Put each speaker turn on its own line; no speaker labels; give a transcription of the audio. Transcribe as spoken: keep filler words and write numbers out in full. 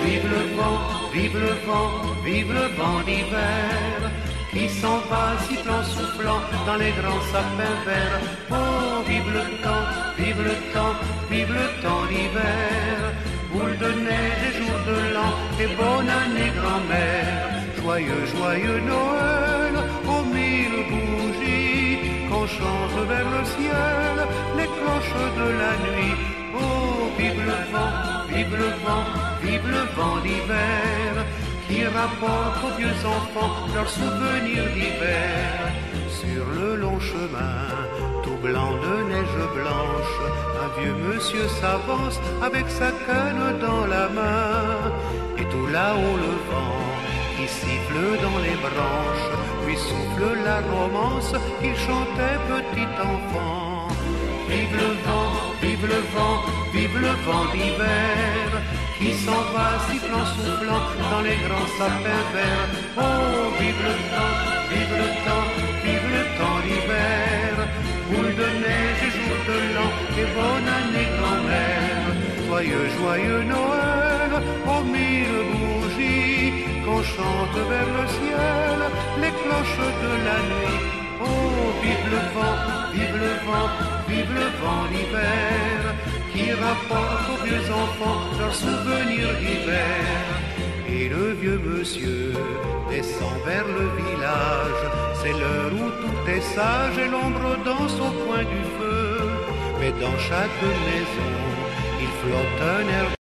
Vive le vent, vive le vent, vive le vent d'hiver, qui s'en va sifflant, soufflant dans les grands sapins verts. Oh, vive le temps, vive le temps, vive le temps d'hiver, boule de neige et jour de l'an, et bonne année grand-mère. Joyeux, joyeux Noël, aux mille bougies, qu'on chante vers le ciel les cloches de la nuit. Oh, vive le vent, vive le vent, vive le vent d'hiver, qui rapporte aux vieux enfants leurs souvenirs d'hiver. Sur le long chemin, tout blanc de neige blanche, un vieux monsieur s'avance avec sa canne dans la main. Et tout là-haut le vent, qui siffle dans les branches, lui souffle la romance qu'il chantait petit enfant. Vive le vent, vive le vent, vive le vent d'hiver, qui s'en va sifflant, soufflant dans les grands sapins verts. Oh, vive le temps, vive le temps, vive le temps d'hiver, boule de neige et jour de l'an, et bonne année grand-mère. Joyeux, joyeux Noël, aux mille bougies, qu'on chante vers le ciel les cloches de la nuit. Oh, vive le vent, vive le vent, vive le vent d'hiver, qui rapporte aux vieux enfants leurs souvenirs d'hiver. Et le vieux monsieur descend vers le village, c'est l'heure où tout est sage et l'ombre danse au coin du feu. Mais dans chaque maison, il flotte un air